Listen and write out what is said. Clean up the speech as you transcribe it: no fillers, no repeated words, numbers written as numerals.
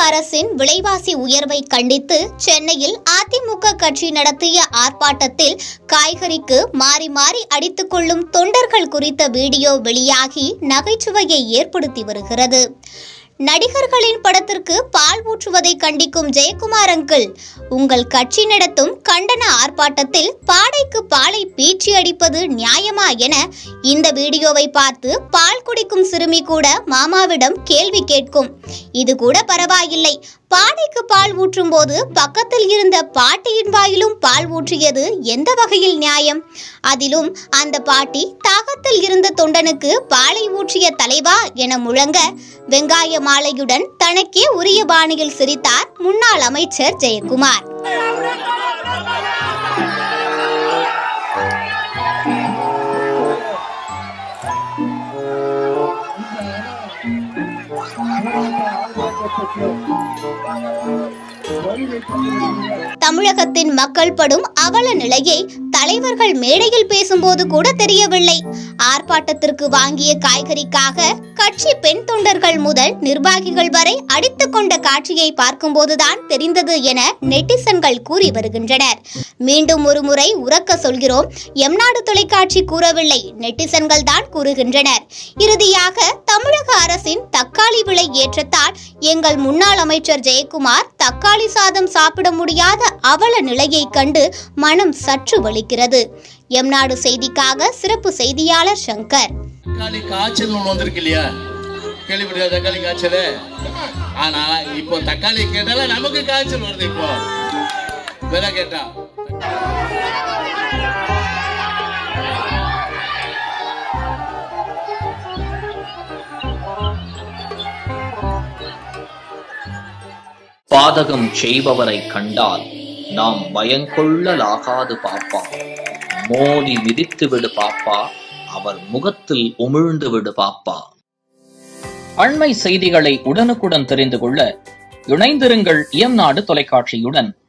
அரசின் விலைவாசி உயர்வை கண்டித்து சென்னையில் அதிமுக கட்சி நடத்திய ஆர்ப்பாட்டத்தில் காய்கறிக்கு மாறி மாறி அடித்துக் கொள்ளும் தொண்டர்கள் குறித்த வீடியோ வெளியாகி நகைச்சுவையை ஏற்படுத்தி வருகிறது. நடிகர்களின் படத்திற்கு பால் ஊற்றுவதை கண்டிக்கும் ஜெயக்குமார் அங்கிள், உங்கள் கட்சி நடத்தும் கண்டன ஆர்ப்பாட்டத்தில் பாடைக்கு பாலை பீச்சி அடிப்பது நியாயமா என இந்த வீடியோவை பார்த்து பால் குடிக்கும் சிறுமி கூட மாமாவிடம் கேள்வி கேட்கும். இது கூட பரவாயில்லை, பாடைக்கு பால் ஊற்றும் போது பக்கத்தில் இருந்த பாட்டியின் வாயிலும் பால் ஊற்றியது எந்த வகையில் நியாயம்? அதிலும் அந்த பாட்டி தாகத்தில் இருந்த தொண்டனுக்கு பாலை ஊற்றிய தலைவா என முழங்க வெங்காய மாலையுடன் தனக்கே உரிய பாணியில் சிரித்தார் முன்னாள் அமைச்சர் ஜெயக்குமார். தமிழகத்தின் மக்கள் படும் அவல நிலையை தலைவர்கள் மேடையில் பேசும்போது கூட தெரியவில்லை. ஆர்ப்பாட்டத்திற்கு வாங்கிய காய்கறிக்காக கட்சி பெண் தொண்டர்கள் முதல் நிர்வாகிகள் வரை அடித்துக் கொண்ட காட்சியை பார்க்கும்போதுதான் தெரிந்தது என நெட்டிசன்கள் கூறி வருகின்றனர். மீண்டும் ஒரு முறை உரக்க சொல்கிறோம், NADU தொலைக்காட்சி கூறவில்லை, நெட்டிசன்கள் தான் கூறுகின்றனர். இறுதியாக தமிழக அரசின் தக்காளி விலை ஏற்றத்தால் எங்கள் முன்னாள் அமைச்சர் ஜெயக்குமார் தக்காளி சாதம் சாப்பிட முடியாத அவல நிலையை கண்டு மனம் சற்று வலிக்கிறது. NADU செய்திக்காக சிறப்பு செய்தியாளர் சங்கர். தக்காளி காய்ச்சல் ஒன்று வந்திருக்கு இல்லையா, கேள்விப்பட்ட தக்காளி காய்ச்சல். ஆனா இப்போ தக்காளி கேட்டால நமக்கு காய்ச்சல் வருது. இப்போ விலை கேட்டா பாதகம் செய்பவரை கண்டால் நாம் பயங்கொள்ளலாகாது பாப்பா, மோதி மிதித்து விடு பாப்பா, அவர் முகத்தில் உமிழ்ந்து விடு பாப்பா. அண்மை செய்திகளை உடனுக்குடன் தெரிந்து கொள்ள இணைந்திருங்கள் NADU தொலைக்காட்சியுடன்.